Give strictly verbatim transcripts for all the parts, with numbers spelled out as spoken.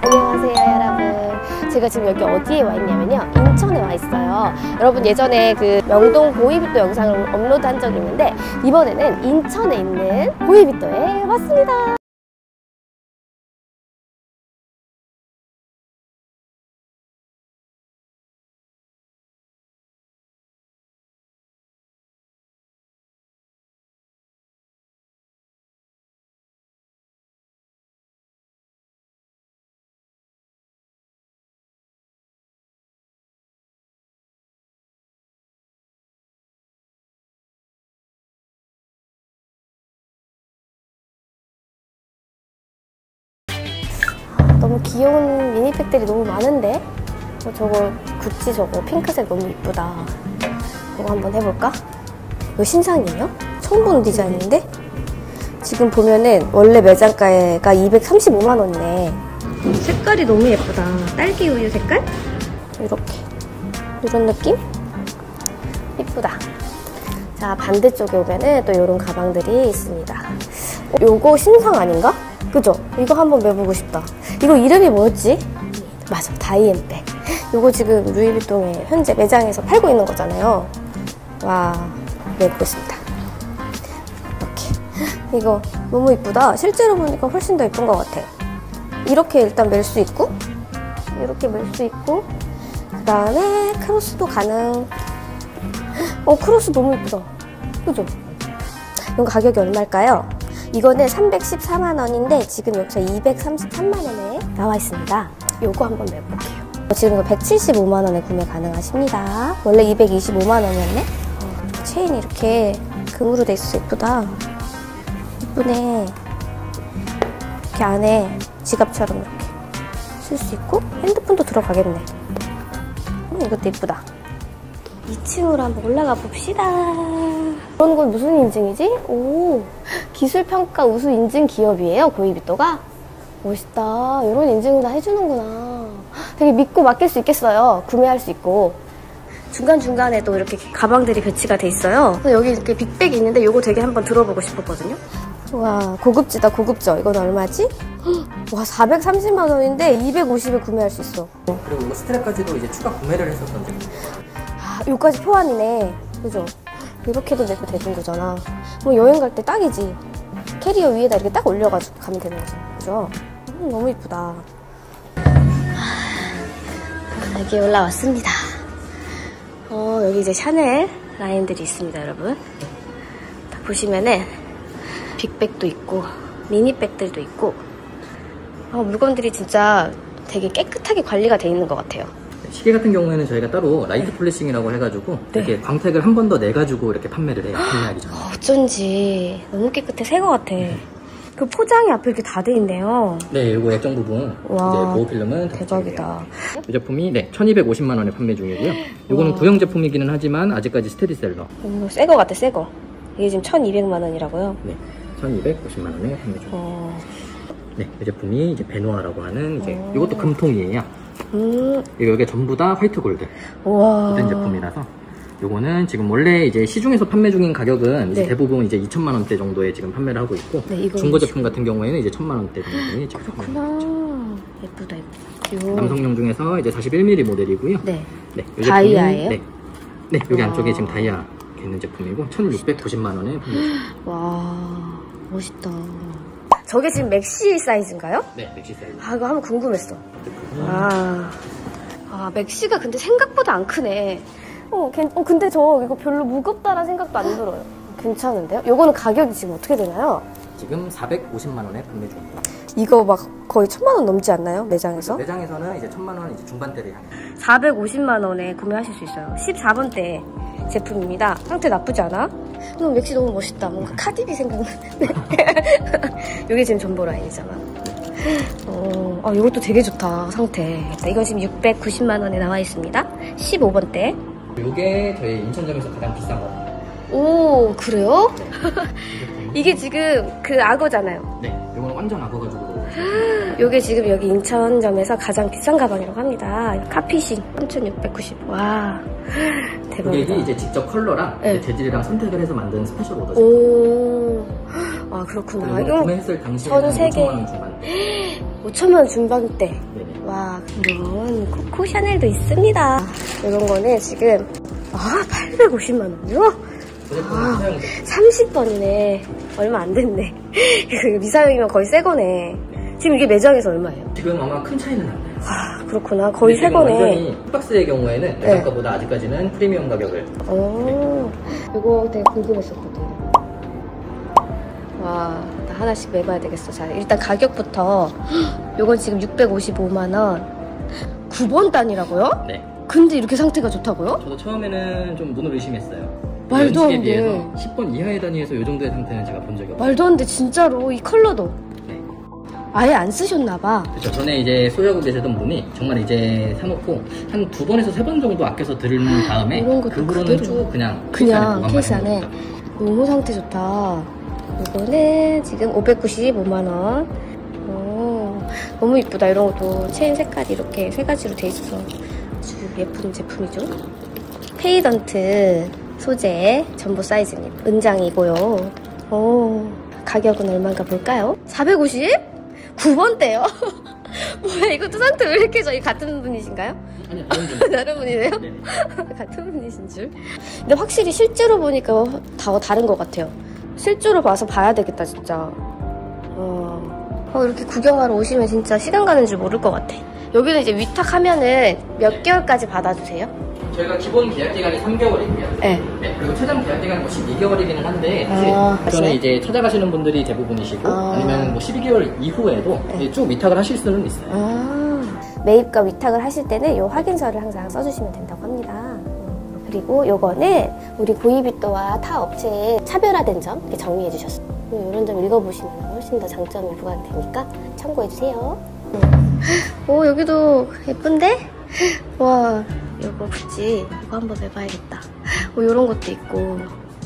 안녕하세요 여러분. 제가 지금 여기 어디에 와 있냐면요, 인천에 와 있어요. 여러분 예전에 그 명동 보이빗도 영상을 업로드한 적이 있는데 이번에는 인천에 있는 보이빗도에 왔습니다. 너무 귀여운 미니백들이 너무 많은데? 어, 저거 구찌 저거 핑크색 너무 이쁘다. 이거 한번 해볼까? 이거 신상이에요? 처음 보는 디자인인데? 지금 보면은 원래 매장가가 이백삼십오만 원이네. 색깔이 너무 예쁘다. 딸기 우유 색깔? 이렇게 이런 느낌? 예쁘다. 자, 반대쪽에 오면은 또 이런 가방들이 있습니다. 어, 요거 신상 아닌가? 그죠? 이거 한번 매보고 싶다. 이거 이름이 뭐였지? 맞아, 다이앤백. 이거 지금 루이비통에 현재 매장에서 팔고 있는 거잖아요. 와, 매보겠습니다. 이렇게. 이거 너무 이쁘다. 실제로 보니까 훨씬 더 예쁜 것 같아. 이렇게 일단 멜 수 있고, 이렇게 멜 수 있고, 그 다음에 크로스도 가능. 어, 크로스 너무 예쁘다. 그죠? 이거 가격이 얼마일까요? 이거는 삼백십사만 원인데 지금 여기서 이백삼십삼만 원에 나와 있습니다. 요거 한번 매볼게요. 지금 백칠십오만 원에 구매 가능하십니다. 원래 이백이십오만 원이었네? 어, 체인이 이렇게 금으로 돼 있어서 예쁘다. 예쁘네. 이렇게 안에 지갑처럼 이렇게 쓸 수 있고 핸드폰도 들어가겠네. 음, 이것도 예쁘다. 이 층으로 한번 올라가 봅시다. 이런 건 무슨 인증이지? 오, 기술평가 우수 인증 기업이에요, 보이빗도가? 멋있다. 이런 인증을 다 해주는구나. 되게 믿고 맡길 수 있겠어요. 구매할 수 있고. 중간중간에 또 이렇게 가방들이 배치가 돼 있어요. 여기 이렇게 빅백이 있는데 이거 되게 한번 들어보고 싶었거든요. 와, 고급지다, 고급져. 이건 얼마지? 와, 사백삼십만 원인데 이백오십에 구매할 수 있어. 그리고 이거 스트랩까지도 이제 추가 구매를 했었던 적이 있어요. 아, 요까지 포함이네. 그죠? 이렇게도 내고 되는 거잖아. 뭐 여행 갈 때 딱이지. 캐리어 위에다 이렇게 딱 올려가지고 가면 되는 거죠. 그죠? 음, 너무 이쁘다. 아, 여기 올라왔습니다. 어, 여기 이제 샤넬 라인들이 있습니다, 여러분. 딱 보시면은 빅백도 있고 미니백들도 있고, 어, 물건들이 진짜 되게 깨끗하게 관리가 돼 있는 것 같아요. 시계 같은 경우에는 저희가 따로 라이트 폴리싱이라고 해가지고 네. 이렇게 광택을 한 번 더 내가지고 이렇게 판매를 해요. 판매하기 전에. 어쩐지 너무 깨끗해. 새 거 같아. 네. 그 포장이 앞에 이렇게 다 돼 있네요. 네, 이거 액정 부분 와, 이제 보호 필름은 대박이다. 이 제품이 네 천이백오십만 원에 판매 중이고요. 이거는 구형 제품이기는 하지만 아직까지 스테디셀러. 이거 새 거 같아, 새 거. 이게 지금 천이백만 원이라고요? 네, 천이백오십만 원에 판매 중입니다. 어... 네, 이 제품이 이제 베누아라고 하는 이제 오. 이것도 금통이에요. 음. 이게 전부 다 화이트 골드 된 제품이라서 요거는 지금 원래 이제 시중에서 판매 중인 가격은 네. 이제 대부분 이제 이천만 원대 정도에 지금 판매를 하고 있고 네, 중고 제품 같은 경우에는 이제 천만 원대 정도에 지금 그렇구나. 예쁘다, 예쁘다. 요. 남성용 중에서 이제 사십일 밀리미터 모델이고요. 네. 네, 요 다이아예요? 네. 네, 여기 와. 안쪽에 지금 다이아 있는 제품이고 천육백구십만 원에 판매 중입니다. 와, 멋있다. 저게 지금 맥시 사이즈인가요? 네, 맥시 사이즈. 아, 이거 한번 궁금했어. 아, 아, 맥시가 근데 생각보다 안 크네. 어, 괜, 어, 근데 저 이거 별로 무겁다라는 생각도 안 들어요. 괜찮은데요? 요거는 가격이 지금 어떻게 되나요? 지금 사백오십만 원에 판매 중입니다. 이거 막 거의 천만 원 넘지 않나요? 매장에서? 매장에서는 이제 천만 원 이제 중반대를 향해. 사백오십만 원에 구매하실 수 있어요. 십사 번대 제품입니다. 상태 나쁘지 않아? 어, 맥시 너무 멋있다. 뭔가 카디비 생각나는데. 이게 지금 전보 라인이잖아. 어, 아, 이것도 되게 좋다, 상태. 이건 지금 육백구십만 원에 나와 있습니다. 십오 번대. 이게 저희 인천점에서 가장 비싼 거. 오, 그래요? 네. 이게 지금 그 악어잖아요. 네, 이거는 완전 악어 가지고. 요게 지금 여기 인천점에서 가장 비싼 가방이라고 합니다. 카피싱 삼천육백구십. 와, 대박이다. 이게 이제 직접 컬러랑 네. 재질이랑 선택을 해서 만든 스페셜 오더. 오, 아, 그렇구나. 이거 구매했을 당시에는 오천만 원 중반. 오천만 원 중반대. 네네. 와, 이런 코코 샤넬도 있습니다. 이런 거는 지금 아 팔백오십만 원이요? 아, 삼십 번이네. 얼마 안 됐네. 미사용이면 거의 새 거네. 지금 이게 매장에서 얼마예요? 지금 아마 큰 차이는 안 나요. 아, 그렇구나. 거의 새 지금 거네. 완전히 박스의 경우에는 네. 예전가보다 아직까지는 프리미엄 가격을. 오, 이거 되게 궁금했었거든. 와, 나 하나씩 매봐야 되겠어. 자, 일단 가격부터. 요건 지금 육백오십오만 원. 구 번 단이라고요? 네. 근데 이렇게 상태가 좋다고요? 저도 처음에는 좀 눈을 의심했어요. 말도 안 연식에 돼. 비해서 십 번 이하의 단위에서 이 정도의 상태는 제가 본 적이 없어요. 말도 안 돼, 진짜로. 이 컬러도. 네. 아예 안 쓰셨나봐. 그렇죠. 전에 이제 소유하고 계시던 분이 정말 이제 사놓고 한 두 번에서 세 번 정도 아껴서 들은 다음에 이런 것도 그 후로는 그대로. 쭉 그냥 그냥 케이스 보관만 안에. 해놓은 너무 상태 좋다. 이거는 지금 오백구십오만 원. 오, 너무 이쁘다. 이런 것도 체인 색깔이 이렇게 세 가지로 돼 있어서 아주 예쁜 제품이죠. 페이던트 소재 전부 사이즈님. 은장이고요. 오, 가격은 얼마인가 볼까요? 사백오십? 구 번대요? 뭐야, 이것도 상태 왜 이렇게 저희 같은 분이신가요? 아니요, 다른 분. 다른 분이네요? 네네. 같은 분이신 줄. 근데 확실히 실제로 보니까 다 다른 것 같아요. 실제로 봐서 봐야 되겠다, 진짜. 어, 어, 이렇게 구경하러 오시면 진짜 시간 가는 줄 모를 것 같아. 여기는 이제 위탁하면은 몇 개월까지 받아주세요? 저희가 기본 계약 기간이 삼 개월이고요. 네. 네. 그리고 최장 계약 기간은 뭐 십이 개월이기는 한데 사실 아, 저는 맞아요? 이제 찾아가시는 분들이 대부분이시고 아. 아니면 뭐 십이 개월 이후에도 네. 쭉 위탁을 하실 수는 있어요. 아, 매입과 위탁을 하실 때는 이 확인서를 항상 써주시면 된다고 합니다. 그리고 요거는 우리 고이비또와 타 업체의 차별화된 점 이렇게 정리해 주셨어요. 이런 점 읽어보시면 훨씬 더 장점이 부각되니까 참고해주세요. 오, 여기도 예쁜데? 와, 요거 구찌 이거 한번 매봐야겠다. 오, 요런 것도 있고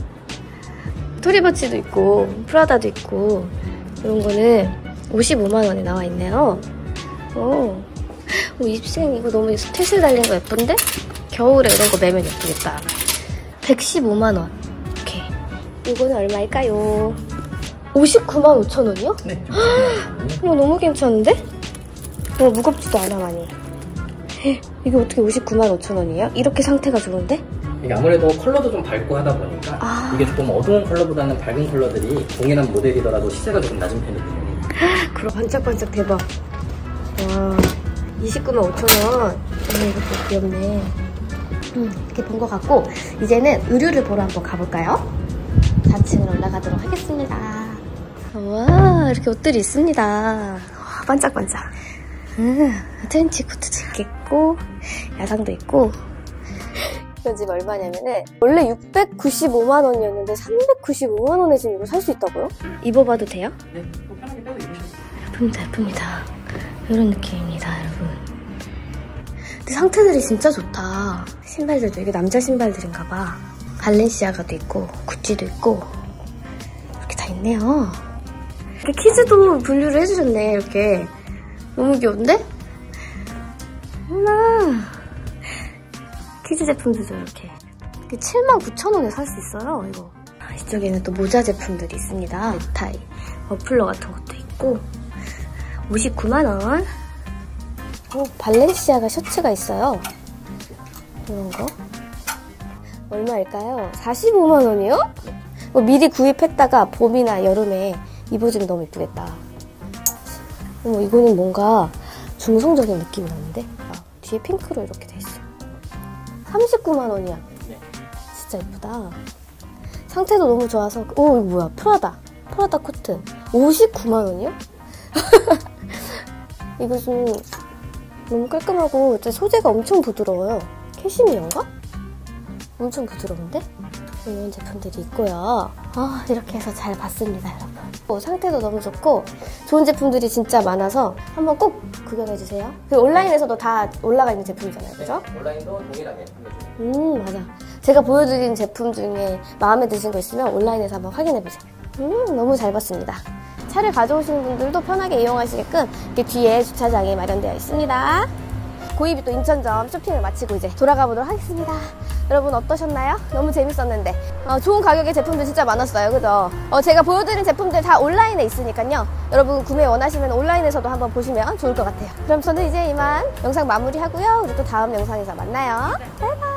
토리버치도 있고 프라다도 있고 이런 거는 오십오만 원에 나와 있네요. 오, 오, 입생 이거 너무 스탯을 달린 거 예쁜데? 겨울에 이런 거 매면 예쁘겠다. 백십오만 원. 오케이. 이거는 얼마일까요? 오십구만 오천 원이요? 네. 이거 너무 괜찮은데? 어, 무겁지도 않아 많이. 이게 어떻게 오십구만 오천 원이에요? 이렇게 상태가 좋은데? 이게 아무래도 컬러도 좀 밝고 하다 보니까 아. 이게 조금 어두운 컬러보다는 밝은 컬러들이 동일한 모델이더라도 시세가 조금 낮은 편이거든요. 그럼 반짝반짝 대박. 와, 이십구만 오천 원. 음, 이것도 귀엽네. 음, 이렇게 본 것 같고 이제는 의류를 보러 한번 가볼까요? 사 층으로 올라가도록 하겠습니다. 와, 이렇게 옷들이 있습니다. 와, 반짝반짝. 음, 트렌치 코트도 있겠고 야상도 있고. 이건 지금 얼마냐면은 원래 육백구십오만 원이었는데 삼백구십오만 원에 지금 이거 살 수 있다고요? 입어봐도 돼요? 네, 또 편하게 빼도 입으셨어요. 예쁩니다, 예쁩니다. 이런 느낌입니다, 여러분. 근데 상태들이 진짜 좋다. 신발들도 이게 남자 신발들인가봐. 발렌시아가도 있고 구찌도 있고 이렇게 다 있네요. 이렇게 키즈도 분류를 해주셨네. 이렇게 너무 귀여운데? 어머나, 키즈 제품들도 이렇게 칠만 구천 원에 살 수 있어요. 이거. 이쪽에는 또 모자 제품들이 있습니다. 넥타이, 머플러 같은 것도 있고 오십구만 원. 오, 발렌시아가 셔츠가 있어요. 이런 거 얼마일까요? 사십오만 원이요? 이거 미리 구입했다가 봄이나 여름에 입어주면 너무 이쁘겠다. 어머, 이거는 뭔가 중성적인 느낌이 나는데? 아, 뒤에 핑크로 이렇게 돼 있어. 삼십구만 원이야. 네. 진짜 예쁘다. 상태도 너무 좋아서. 오, 이거 뭐야? 프라다. 프라다 코트. 오십구만 원이요? 이거 좀 너무 깔끔하고 소재가 엄청 부드러워요. 캐시미어인가? 엄청 부드러운데? 이런 제품들이 있고요. 아, 이렇게 해서 잘 봤습니다, 여러분. 어, 상태도 너무 좋고 좋은 제품들이 진짜 많아서 한번 꼭 구경해주세요. 그 온라인에서도 다 올라가 있는 제품이잖아요, 그죠? 네, 온라인도 동일하게 판매 중입니다. 음, 맞아. 제가 보여드린 제품 중에 마음에 드신 거 있으면 온라인에서 한번 확인해보세요. 음, 너무 잘 봤습니다. 차를 가져오시는 분들도 편하게 이용하시게끔 이렇게 뒤에 주차장이 마련되어 있습니다. 고이비 또 인천점 쇼핑을 마치고 이제 돌아가 보도록 하겠습니다. 여러분 어떠셨나요? 너무 재밌었는데 어, 좋은 가격의 제품들 진짜 많았어요. 그죠? 어, 제가 보여드린 제품들 다 온라인에 있으니까요. 여러분 구매 원하시면 온라인에서도 한번 보시면 좋을 것 같아요. 그럼 저는 이제 이만 영상 마무리하고요. 우리 또 다음 영상에서 만나요. 바이바이.